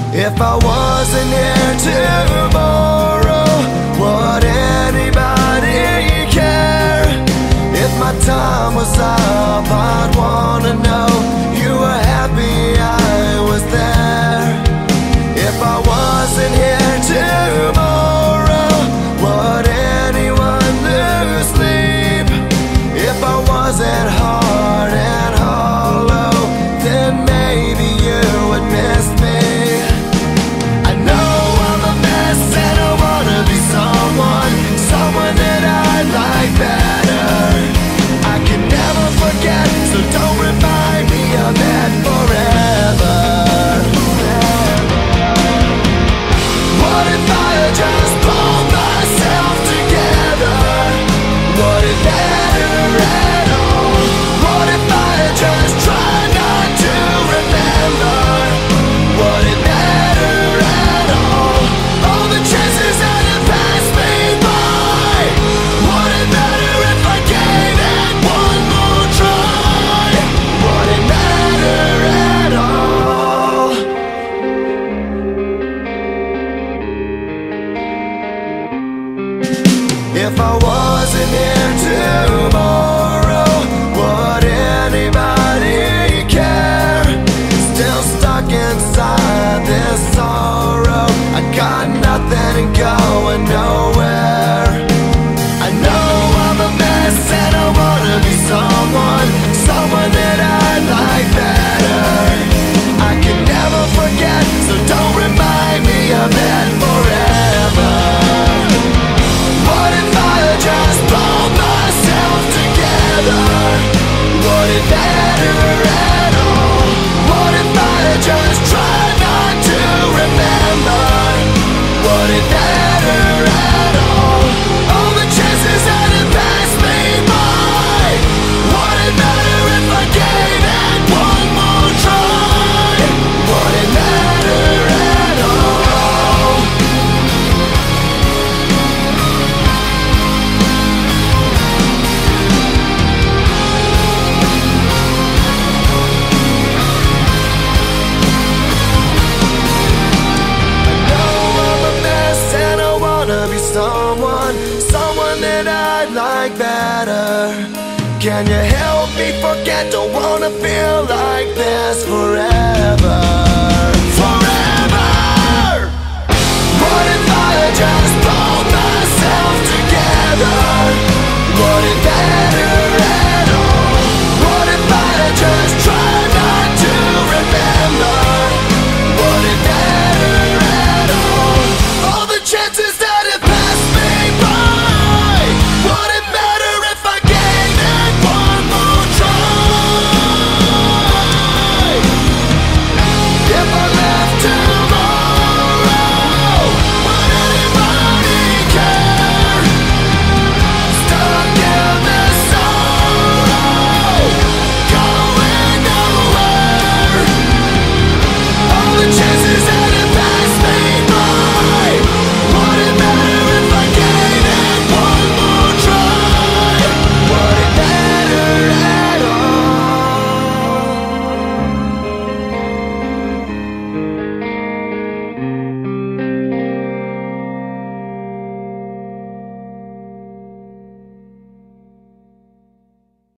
If I wasn't here tomorrow, would anybody care? If my time was up, I'd wanna know you were happy I was there. If I wasn't here tomorrow, would anyone lose sleep? If I wasn't hard and hollow, then maybe you would miss me. I know I'm a mess and I wanna be someone that I'd like better. I can never forget, so don't remind me of it forever. What if I had just pulled myself together? Would it matter at all? What if I had just tried not to remember? Would it matter at all? All the chances that have passed me by. Would it matter if I gave it one more try? Would it matter at all? If I wasn't here tomorrow, would anybody care? Still stuck inside this sorrow, I got nothing and going nowhere. I know I'm a mess and I wanna be someone that I'd like better. I can never forget, so don't remind me of it forever. What if I had just pulled myself together? Would it matter at all? What if I had just tried not to remember? Would it matter at all? All the chances that have passed me by. Would it matter if I gave it one more try? Would it matter at all? Someone that I'd like better. Can you help me forget? Don't wanna feel like this forever.